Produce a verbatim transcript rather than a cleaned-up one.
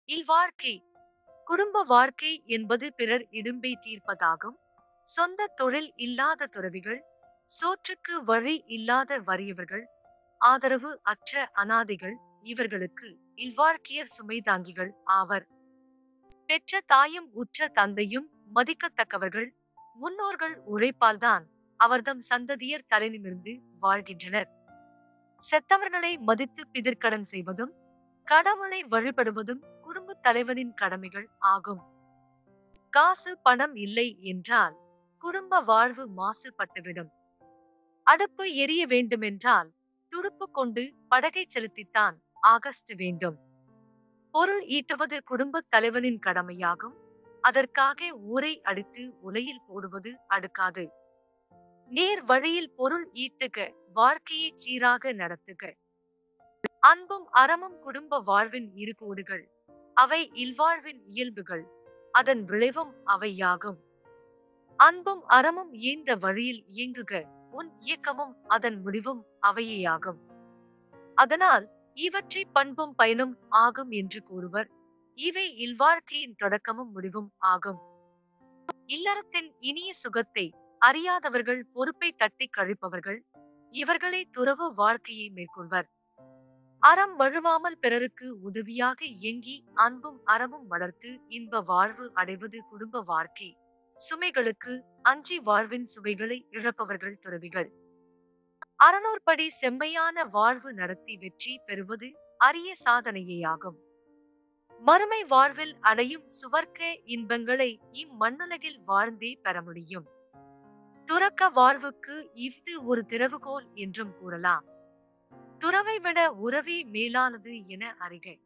இல்வாழ்க்கை குடும்ப வாழ்க்கை என்பது பிறர் இடும்பை தீர்ப்பதாகும். சொந்த தொழில் இல்லாத துறவிகள், சோற்றுக்கு வழி இல்லாத வறியவர்கள், ஆதரவு அற்ற அனாதைகள் இவர்களுக்கு இல்வாழ்க்கையர் சுமைதாங்கிகள் ஆவர். பெற்ற தாயும் உற்ற தந்தையும் மதிக்கத்தக்கவர்கள். முன்னோர்கள் உழைப்பால்தான் அவர்தம் சந்ததியர் தலைநிமிர்ந்து வாழ்கின்றனர். செத்தவர்களை மதித்து பிதிர்க்கடன் செய்வதும் கடவுளை வழிபடுவதும் குடும்பத் தலைவனின் கடமைகள் ஆகும். காசு பணம் இல்லை என்றால் குடும்ப வாழ்வு மாசுபட்டுவிடும். அடுப்பு எரிய வேண்டுமென்றால் துடுப்பு கொண்டு படகை செலுத்தித்தான் ஆகஸ்ட் வேண்டும். பொருள் ஈட்டுவது குடும்பத் தலைவனின் கடமையாகும். அதற்காக ஊரை அடித்து உலையில் போடுவது அடுக்காது. நேர் வழியில் பொருள் ஈட்டுக, வாழ்க்கையை சீராக நடத்துக. அன்பும் அறமும் குடும்ப வாழ்வின் இரு கோடுகள். அவை இல்வாழ்வின் இயல்புகள். அதன் விளைவும் அவையாகும். அன்பும் அறமும் இயந்த வழியில் இயங்குக, உன் இயக்கமும் அதன் முடிவும் அவையேயாகும். அதனால் இவற்றை பண்பும் பயனும் ஆகும் என்று கூறுவர். இவை இல்வாழ்க்கையின் தொடக்கமும் முடிவும் ஆகும். இல்லறத்தின் இனிய சுகத்தை அறியாதவர்கள் பொறுப்பை தட்டி கழிப்பவர்கள். இவர்களே துறவு வாழ்க்கையை மேற்கொள்வர். அறம் வழுவாமல் பிறருக்கு உதவியாக இயங்கி அன்பும் அறமும் வளர்த்து இன்ப வாழ்வு அடைவது குடும்ப வாழ்க்கை. சுமைகளுக்கு அஞ்சி வாழ்வின் சுவைகளை இழப்பவர்கள் துறவிகள். அறநூற்படி செம்மையான வாழ்வு நடத்தி வெற்றி பெறுவது அரிய சாதனையேயாகும். மறுமை வாழ்வில் அடையும் சுவர்க்க இன்பங்களை இம்மண்ணுலகில் வாழ்ந்தே பெற முடியும். துறக்க வாழ்வுக்கு இஃது ஒரு திறவுகோல் என்றும் கூறலாம். துறவை விட உறவே மேலானது என அறிக.